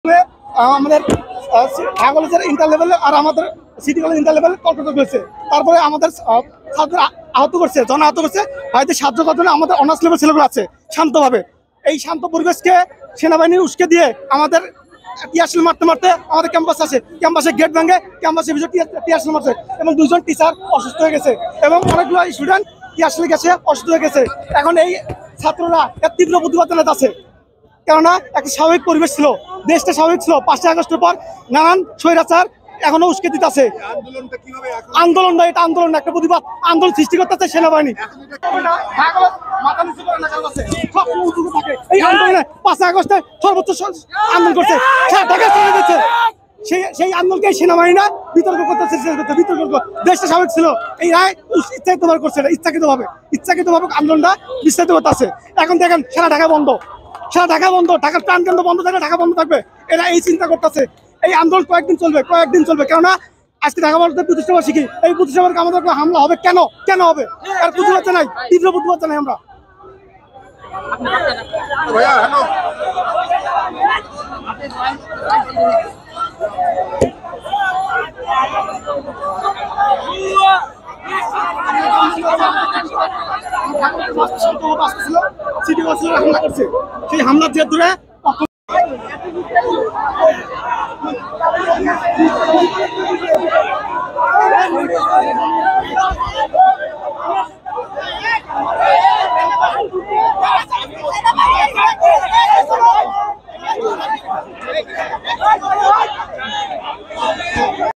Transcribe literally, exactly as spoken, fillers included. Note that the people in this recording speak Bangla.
আমাদের ঢাকা কলেজের ইন্টার লেভেলে আর আমাদের সিটি কলেজ ইন্টার লেভেলে কলকাতা করেছে। তারপরে আমাদের ছাত্র আহত করছে, জন আহত করছে। হয়তো সাহায্য করার জন্য আমাদের অনার্স লেভেল ছেলেগুলো আছে শান্তভাবে। এই শান্ত পরিবেশকে সেনাবাহিনী উস্কে দিয়ে আমাদের টিয়ারশেল মারতে মারতে আমাদের ক্যাম্পাস আছে, ক্যাম্পাসে গেট ভাঙে, ক্যাম্পাসের ভিতরে টিয়ারশেল মারছে এবং দুজন টিচার অসুস্থ হয়ে গেছে এবং অনেকগুলো স্টুডেন্ট টিয়ারশেল গেছে, অসুস্থ হয়ে গেছে। এখন এই ছাত্ররা এর তীব্র প্রতিবাদ জানাচ্ছে, কেননা একটা স্বাভাবিক পরিবেশ ছিল, দেশটা স্বাভাবিক ছিল। পাঁচই আগস্টের পর নানান স্বৈরাচার এখনো উস্কে দিতেছে। আন্দোলন নয়, এটা আন্দোলন, একটা প্রতিবাদ আন্দোলন সৃষ্টি করতেছে সেনাবাহিনী। এই আন্দোলনে পাঁচই আগস্টে সর্বোচ্চ আন্দোলন করছে, সেই সেই আন্দোলনকে সেনাবাহিনীরা বিতর্ক করতেছে, বিতর্ক দেশটা স্বাভাবিক ছিল। এই রায় ইচ্ছাকৃত ভাবে করছে, ইচ্ছাকৃত ভাবে ইচ্ছাকৃত ভাবে আন্দোলনটা বিস্তারিত করতেছে। এখন দেখেন সারা ঢাকা বন্ধ, সারা ঢাকা বন্ধ, ঢাকার প্রাণকেন্দ্র বন্ধ থাকবে, ঢাকা বন্ধ থাকবে। এরা এই চিন্তা করতেছে এই আন্দোলন কয়েকদিন চলবে, কয়েকদিন চলবে। কেননা আজকে ঢাকা ভারতের প্রতিষ্ঠাবার্ষিকী, এই প্রতিষ্ঠাবার্ষিকী আমাদের হামলা হবে কেন, কেন হবে আর প্রতিবাদ জানাই, তীব্র প্রতিবাদ জানাই আমরা। সেই হামলার জের ধরে